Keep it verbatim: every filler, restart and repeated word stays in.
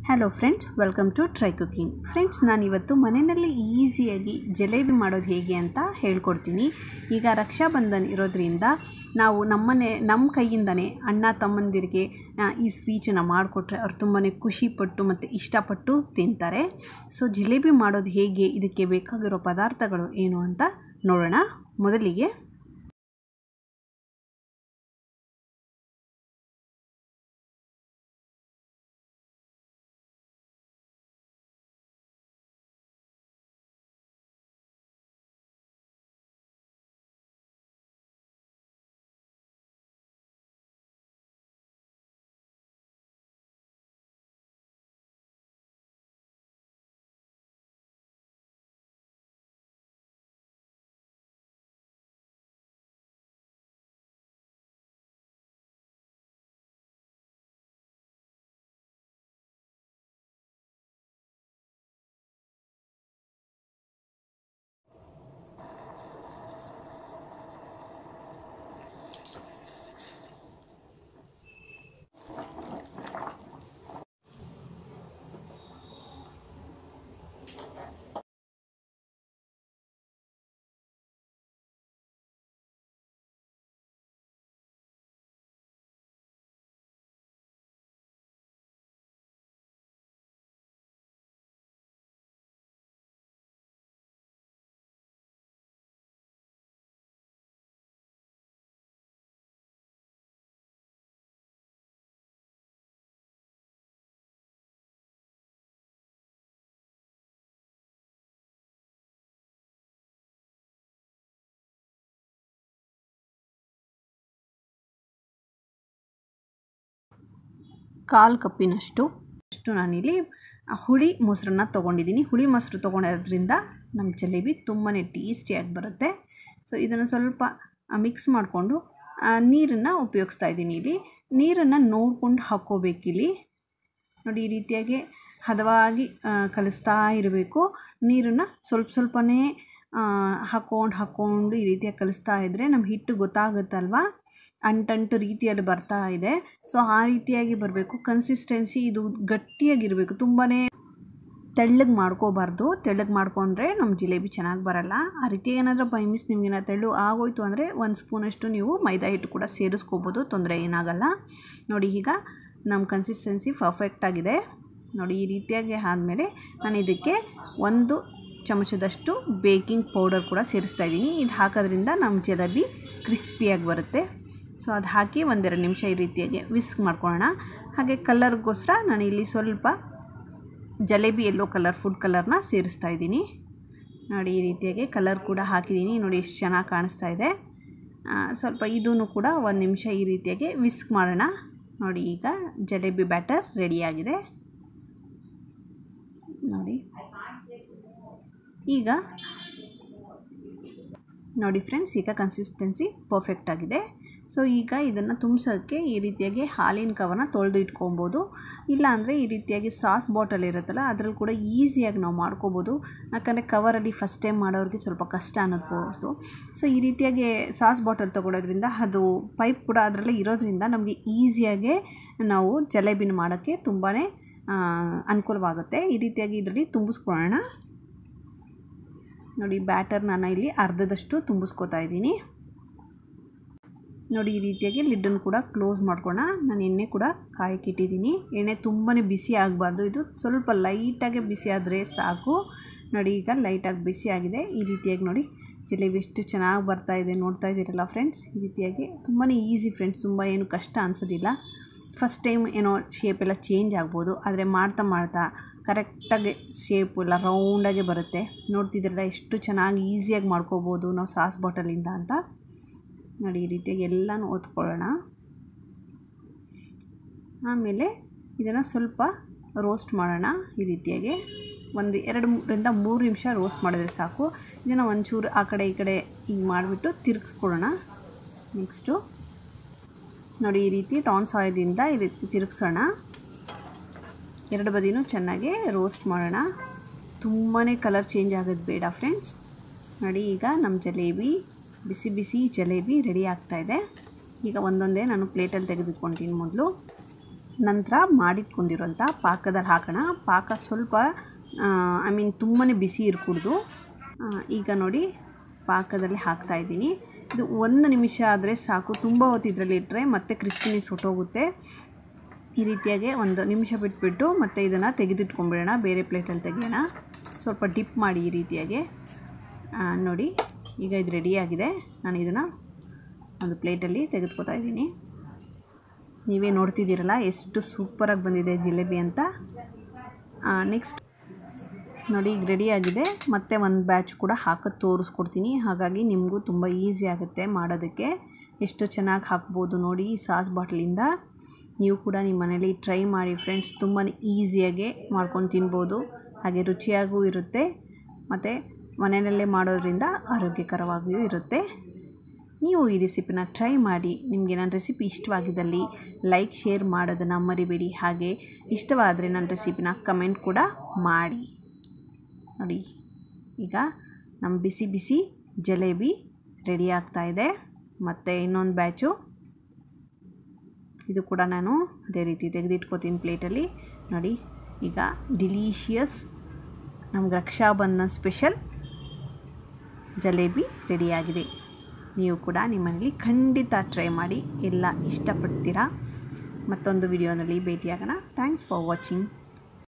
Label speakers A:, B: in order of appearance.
A: Hello friends, welcome to try cooking. Friends, ನಾನಿವತ್ತು ಮನೆಯಲ್ಲಿ ಈಸಿಯಾಗಿ ಜಲೇಬಿ ಮಾಡೋದು ಹೇಗೆ ಅಂತ ಹೇಳ್ಕೊಡ್ತೀನಿ. ಈಗ ರಕ್ಷಾಬಂಧನ್ ಇರೋದ್ರಿಂದ ನಾವು ನಮ್ಮನೆ ನಮ್ಮ ಕೈಯಿಂದನೇ ಅಣ್ಣ ತಮ್ಮಂದಿರಿಗೆ ಈ ಸ್ವೀಟನ್ನು ಮಾಡಿಕೊಟ್ರೆ ಅವ್ರು ತುಂಬಾ ಖುಷಿಪಟ್ಟು ಮತ್ತು ಇಷ್ಟಪಟ್ಟು ತಿಂತಾರೆ. ಸೊ ಜಲೇಬಿ ಮಾಡೋದು ಹೇಗೆ, ಇದಕ್ಕೆ ಬೇಕಾಗಿರೋ ಪದಾರ್ಥಗಳು ಏನು ಅಂತ ನೋಡೋಣ. ಮೊದಲಿಗೆ ಕಾಲು ಕಪ್ಪಿನಷ್ಟು ಅಷ್ಟು ನಾನಿಲ್ಲಿ ಹುಳಿ ಮೊಸರನ್ನ ತೊಗೊಂಡಿದ್ದೀನಿ. ಹುಳಿ ಮೊಸರು ತೊಗೊಂಡಿರೋದ್ರಿಂದ ನಮ್ಮ ಜಲೇಬಿ ತುಂಬಾ ಟೇಸ್ಟಿಯಾಗಿ ಬರುತ್ತೆ. ಸೊ ಇದನ್ನು ಸ್ವಲ್ಪ ಮಿಕ್ಸ್ ಮಾಡಿಕೊಂಡು ನೀರನ್ನು ಉಪಯೋಗಿಸ್ತಾ ಇದ್ದೀನಿ. ಇಲ್ಲಿ ನೀರನ್ನು ನೋಡ್ಕೊಂಡು ಹಾಕ್ಕೋಬೇಕಿಲ್ಲಿ. ನೋಡಿ, ಈ ರೀತಿಯಾಗಿ ಹದವಾಗಿ ಕಲಿಸ್ತಾ ಇರಬೇಕು. ನೀರನ್ನು ಸ್ವಲ್ಪ ಸ್ವಲ್ಪನೇ ಹಾಕ್ಕೊಂಡು ಹಾಕ್ಕೊಂಡು ಈ ರೀತಿಯಾಗಿ ಕಲಿಸ್ತಾ ಇದ್ದರೆ ನಮ್ಮ ಹಿಟ್ಟು ಗೊತ್ತಾಗುತ್ತಲ್ವ, ಅಂಟಂಟು ರೀತಿಯಲ್ಲಿ ಬರ್ತಾ ಇದೆ. ಸೊ ಆ ರೀತಿಯಾಗಿ ಬರಬೇಕು ಕನ್ಸಿಸ್ಟೆನ್ಸಿ. ಇದು ಗಟ್ಟಿಯಾಗಿರಬೇಕು, ತುಂಬಾ ತೆಳ್ಳಗೆ ಮಾಡ್ಕೋಬಾರ್ದು. ತೆಳ್ಳಗೆ ಮಾಡ್ಕೊಂಡ್ರೆ ನಮ್ಮ ಜಿಲೇಬಿ ಚೆನ್ನಾಗಿ ಬರಲ್ಲ. ಆ ರೀತಿ ಏನಾದರೂ ಬೈ ಮಿಸ್ ನಿಮಗೇನ ತೆಳ್ಳು ಆಗೋಯ್ತು ಅಂದರೆ ಒಂದು ಸ್ಪೂನಷ್ಟು ನೀವು ಮೈದಾ ಹಿಟ್ಟು ಕೂಡ ಸೇರಿಸ್ಕೋಬೋದು, ತೊಂದರೆ ಏನಾಗಲ್ಲ. ನೋಡಿ, ಈಗ ನಮ್ಮ ಕನ್ಸಿಸ್ಟೆನ್ಸಿ ಪರ್ಫೆಕ್ಟಾಗಿದೆ. ನೋಡಿ, ಈ ರೀತಿಯಾಗಿ ಆದಮೇಲೆ ನಾನು ಇದಕ್ಕೆ ಒಂದು ಚಮಚದಷ್ಟು ಬೇಕಿಂಗ್ ಪೌಡರ್ ಕೂಡ ಸೇರಿಸ್ತಾ ಇದ್ದೀನಿ. ಇದು ಹಾಕೋದ್ರಿಂದ ನಮ್ಮ ಜಲೇಬಿ ಕ್ರಿಸ್ಪಿಯಾಗಿ ಬರುತ್ತೆ. ಸೊ ಅದು ಹಾಕಿ ಒಂದೆರಡು ನಿಮಿಷ ಈ ರೀತಿಯಾಗಿ ವಿಸ್ಕ್ ಮಾಡ್ಕೊಳ್ಳೋಣ. ಹಾಗೆ ಕಲರ್ಗೋಸ್ಕರ ನಾನು ಇಲ್ಲಿ ಸ್ವಲ್ಪ ಜಲೇಬಿ ಯೆಲ್ಲೋ ಕಲರ್ ಫುಡ್ ಕಲರ್ನ ಸೇರಿಸ್ತಾ ಇದ್ದೀನಿ. ನೋಡಿ, ಈ ರೀತಿಯಾಗಿ ಕಲರ್ ಕೂಡ ಹಾಕಿದ್ದೀನಿ. ನೋಡಿ ಎಷ್ಟು ಚೆನ್ನಾಗಿ ಕಾಣಿಸ್ತಾ ಇದೆ. ಸ್ವಲ್ಪ ಇದೂ ಕೂಡ ಒಂದು ನಿಮಿಷ ಈ ರೀತಿಯಾಗಿ ವಿಸ್ಕ್ ಮಾಡೋಣ. ನೋಡಿ, ಈಗ ಜಲೇಬಿ ಬ್ಯಾಟರ್ ರೆಡಿಯಾಗಿದೆ. ನೋಡಿ, ಈಗ ನೋಡಿ ಫ್ರೆಂಡ್ಸ್, ಈಗ ಕನ್ಸಿಸ್ಟೆನ್ಸಿ ಪರ್ಫೆಕ್ಟ್ ಆಗಿದೆ. ಸೊ ಈಗ ಇದನ್ನು ತುಂಬಿಸೋಕ್ಕೆ ಈ ರೀತಿಯಾಗಿ ಹಾಲಿನ ಕವರ್ನ ತೊಳೆದು ಇಟ್ಕೊಬೋದು. ಇಲ್ಲಾಂದರೆ ಈ ರೀತಿಯಾಗಿ ಸಾಸ್ ಬಾಟಲ್ ಇರುತ್ತಲ್ಲ, ಅದರಲ್ಲಿ ಕೂಡ ಈಸಿಯಾಗಿ ನಾವು ಮಾಡ್ಕೋಬೋದು. ಯಾಕಂದರೆ ಕವರಲ್ಲಿ ಫಸ್ಟ್ ಟೈಮ್ ಮಾಡೋರಿಗೆ ಸ್ವಲ್ಪ ಕಷ್ಟ ಅನ್ನೋದು. ಸೊ ಈ ರೀತಿಯಾಗಿ ಸಾಸ್ ಬಾಟಲ್ ತೊಗೊಳೋದ್ರಿಂದ ಅದು ಪೈಪ್ ಕೂಡ ಅದರಲ್ಲೇ ಇರೋದ್ರಿಂದ ನಮಗೆ ಈಸಿಯಾಗಿ ನಾವು ಜಲೇಬಿನ ಮಾಡೋಕ್ಕೆ ತುಂಬಾ ಅನುಕೂಲವಾಗುತ್ತೆ. ಈ ರೀತಿಯಾಗಿ ಇದರಲ್ಲಿ ತುಂಬಿಸ್ಕೊಳ್ಳೋಣ. ನೋಡಿ, ಬ್ಯಾಟರ್ ನಾನು ಇಲ್ಲಿ ಅರ್ಧದಷ್ಟು ತುಂಬಿಸ್ಕೊತಾ ಇದ್ದೀನಿ. ನೋಡಿ, ಈ ರೀತಿಯಾಗಿ ಲಿಡ್ಡನ್ನು ಕೂಡ ಕ್ಲೋಸ್ ಮಾಡ್ಕೊಳ್ಳೋಣ. ನಾನು ಎಣ್ಣೆ ಕೂಡ ಕಾಯಕ್ಕಿಟ್ಟಿದ್ದೀನಿ. ಎಣ್ಣೆ ತುಂಬಾ ಬಿಸಿ ಆಗಬಾರ್ದು, ಇದು ಸ್ವಲ್ಪ ಲೈಟಾಗಿ ಬಿಸಿ ಆದರೆ ಸಾಕು. ನೋಡಿ, ಈಗ ಲೈಟಾಗಿ ಬಿಸಿ ಆಗಿದೆ. ಈ ರೀತಿಯಾಗಿ ನೋಡಿ ಜಲೇಬಿ ಎಷ್ಟು ಚೆನ್ನಾಗಿ ಬರ್ತಾಯಿದೆ, ನೋಡ್ತಾ ಇದ್ದೀರಲ್ಲ ಫ್ರೆಂಡ್ಸ್. ಈ ರೀತಿಯಾಗಿ ತುಂಬಾ ಈಸಿ ಫ್ರೆಂಡ್ಸ್, ತುಂಬ ಏನು ಕಷ್ಟ ಅನಿಸೋದಿಲ್ಲ. ಫಸ್ಟ್ ಟೈಮ್ ಏನೋ ಶೇಪ್ ಎಲ್ಲ ಚೇಂಜ್ ಆಗ್ಬೋದು, ಆದರೆ ಮಾಡ್ತಾ ಮಾಡ್ತಾ ಕರೆಕ್ಟಾಗಿ ಶೇಪು ಎಲ್ಲ ರೌಂಡಾಗೆ ಬರುತ್ತೆ. ನೋಡ್ತಿದ್ದೀರಲ್ಲ ಎಷ್ಟು ಚೆನ್ನಾಗಿ ಈಸಿಯಾಗಿ ಮಾಡ್ಕೋಬೋದು ನಾವು ಸಾಸ್ ಬಾಟಲಿಂದ ಅಂತ. ನೋಡಿ, ಈ ರೀತಿಯಾಗಿ ಎಲ್ಲನೂ ಒತ್ಕೊಳ್ಳೋಣ. ಆಮೇಲೆ ಇದನ್ನು ಸ್ವಲ್ಪ ರೋಸ್ಟ್ ಮಾಡೋಣ. ಈ ರೀತಿಯಾಗಿ ಒಂದು ಎರಡರಿಂದ ಮೂರು ನಿಮಿಷ ರೋಸ್ಟ್ ಮಾಡಿದ್ರೆ ಸಾಕು. ಇದನ್ನು ಒಂಚೂರು ಆ ಕಡೆ ಈ ಕಡೆ ಹಿಂಗೆ ಮಾಡಿಬಿಟ್ಟು ತಿರುಗಿಸ್ಕೊಳ್ಳೋಣ. ನೆಕ್ಸ್ಟು ನೋಡಿ, ಈ ರೀತಿ ಟಾನ್ ಸಾಯದಿಂದ ಈ ರೀತಿ ತಿರುಗಿಸೋಣ. ಎರಡು ಬದಿನೂ ಚೆನ್ನಾಗಿ ರೋಸ್ಟ್ ಮಾಡೋಣ. ತುಂಬಾ ಕಲರ್ ಚೇಂಜ್ ಆಗೋದು ಬೇಡ ಫ್ರೆಂಡ್ಸ್. ನೋಡಿ, ಈಗ ನಮ್ಮ ಜಲೇಬಿ ಬಿಸಿ ಬಿಸಿ ಜಲೇಬಿ ರೆಡಿ ಆಗ್ತಾಯಿದೆ. ಈಗ ಒಂದೊಂದೇ ನಾನು ಪ್ಲೇಟಲ್ಲಿ ತೆಗೆದುಕೊಳ್ತೀನಿ ಮೊದಲು. ನಂತರ ಮಾಡಿಟ್ಕೊಂಡಿರೋಂಥ ಪಾಕದಲ್ಲಿ ಹಾಕೋಣ. ಪಾಕ ಸ್ವಲ್ಪ ಐ ಮೀನ್ ತುಂಬಾ ಬಿಸಿ ಇರಕೂಡ್ದು. ಈಗ ನೋಡಿ ಪಾಕದಲ್ಲಿ ಹಾಕ್ತಾಯಿದ್ದೀನಿ. ಇದು ಒಂದು ನಿಮಿಷ ಆದರೆ ಸಾಕು. ತುಂಬ ಹೊತ್ತು ಇದರಲ್ಲಿ ಇಟ್ಟರೆ ಮತ್ತೆ ಕ್ರಿಸ್ಪಿನೆಸ್ ಹೊಟ್ಟೋಗುತ್ತೆ. ಈ ರೀತಿಯಾಗಿ ಒಂದು ನಿಮಿಷ ಬಿಟ್ಬಿಟ್ಟು ಮತ್ತೆ ಇದನ್ನು ತೆಗೆದಿಟ್ಕೊಂಡ್ಬಿಡೋಣ. ಬೇರೆ ಪ್ಲೇಟಲ್ಲಿ ತೆಗೆಯೋಣ. ಸ್ವಲ್ಪ ಡಿಪ್ ಮಾಡಿ ಈ ರೀತಿಯಾಗಿ. ನೋಡಿ ಈಗ ಇದು ರೆಡಿಯಾಗಿದೆ. ನಾನು ಇದನ್ನು ಒಂದು ಪ್ಲೇಟಲ್ಲಿ ತೆಗೆದುಕೊತಾ ಇದ್ದೀನಿ. ನೀವೇ ನೋಡ್ತಿದ್ದೀರಲ್ಲ ಎಷ್ಟು ಸೂಪರಾಗಿ ಬಂದಿದೆ ಜಿಲೇಬಿ ಅಂತ. ನೆಕ್ಸ್ಟ್ ನೋಡಿ ಈಗ ರೆಡಿಯಾಗಿದೆ. ಮತ್ತೆ ಒಂದು ಬ್ಯಾಚ್ ಕೂಡ ಹಾಕೋದು ತೋರಿಸ್ಕೊಡ್ತೀನಿ. ಹಾಗಾಗಿ ನಿಮಗೂ ತುಂಬ ಈಸಿ ಆಗುತ್ತೆ ಮಾಡೋದಕ್ಕೆ. ಎಷ್ಟು ಚೆನ್ನಾಗಿ ಹಾಕ್ಬೋದು ನೋಡಿ ಈ ಸಾಸ್ ಬಾಟ್ಲಿಂದ. ನೀವು ಕೂಡ ನಿಮ್ಮ ಮನೇಲಿ ಟ್ರೈ ಮಾಡಿ ಫ್ರೆಂಡ್ಸ್. ತುಂಬಾ ಈಸಿಯಾಗೆ ಮಾಡ್ಕೊಂಡು ತಿನ್ಬೋದು. ಹಾಗೆ ರುಚಿಯಾಗೂ ಇರುತ್ತೆ ಮತ್ತು ಮನೆಯಲ್ಲೇ ಮಾಡೋದ್ರಿಂದ ಆರೋಗ್ಯಕರವಾಗಿಯೂ ಇರುತ್ತೆ. ನೀವು ಈ ರೆಸಿಪಿನ ಟ್ರೈ ಮಾಡಿ. ನಿಮಗೆ ನನ್ನ ರೆಸಿಪಿ ಇಷ್ಟವಾಗಿದ್ದಲ್ಲಿ ಲೈಕ್ ಶೇರ್ ಮಾಡೋದನ್ನು ಮರಿಬೇಡಿ. ಹಾಗೆ ಇಷ್ಟವಾದರೆ ನನ್ನ ರೆಸಿಪಿನ ಕಮೆಂಟ್ ಕೂಡ ಮಾಡಿ. ನೋಡಿ ಈಗ ನಮ್ಮ ಬಿಸಿ ಬಿಸಿ ಜಲೇಬಿ ರೆಡಿ ಆಗ್ತಾಯಿದೆ. ಮತ್ತು ಇನ್ನೊಂದು ಬ್ಯಾಚು ಇದು ಕೂಡ ನಾನು ಅದೇ ರೀತಿ ತೆಗೆದಿಟ್ಕೋತೀನಿ ಪ್ಲೇಟಲ್ಲಿ. ನೋಡಿ ಈಗ ಡಿಲೀಷಿಯಸ್ ನಮ್ಗೆ ರಕ್ಷಾಬಂಧನ ಸ್ಪೆಷಲ್ ಜಲೇಬಿ ರೆಡಿಯಾಗಿದೆ. ನೀವು ಕೂಡ ನಿಮ್ಮ ಮನೇಲಿ ಖಂಡಿತ ಟ್ರೈ ಮಾಡಿ. ಎಲ್ಲ ಇಷ್ಟಪಡ್ತೀರಾ. ಮತ್ತೊಂದು ವಿಡಿಯೋನಲ್ಲಿ ಭೇಟಿಯಾಗೋಣ. Thanks for watching.